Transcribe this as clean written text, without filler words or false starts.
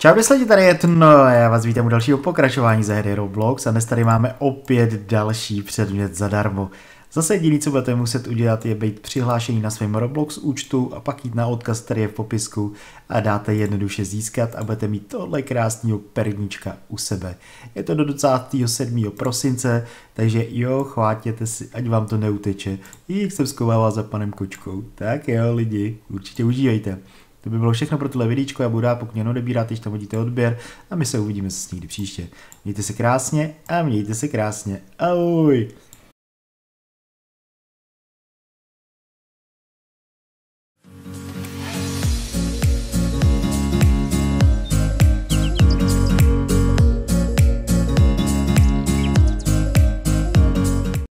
Čau lidi, tady je Tno, já vás vítám u dalšího pokračování ze hry Roblox a dnes tady máme opět další předmět zadarmo. Zase jediný, co budete muset udělat, je být přihlášený na svém Roblox účtu a pak jít na odkaz, který je v popisku a dáte jednoduše získat a budete mít tohle krásného perníčka u sebe. Je to do 27. prosince, takže jo, chvátěte si, ať vám to neuteče. Jak jsem schovával za panem Kočkou. Tak jo lidi, určitě užívejte. To by bylo všechno pro tohle vidíčko, já budu rád, pokud mě odebíráte, když tam hodíte odběr a my se uvidíme zase někdy příště. Mějte se krásně a mějte se krásně. Ahoj!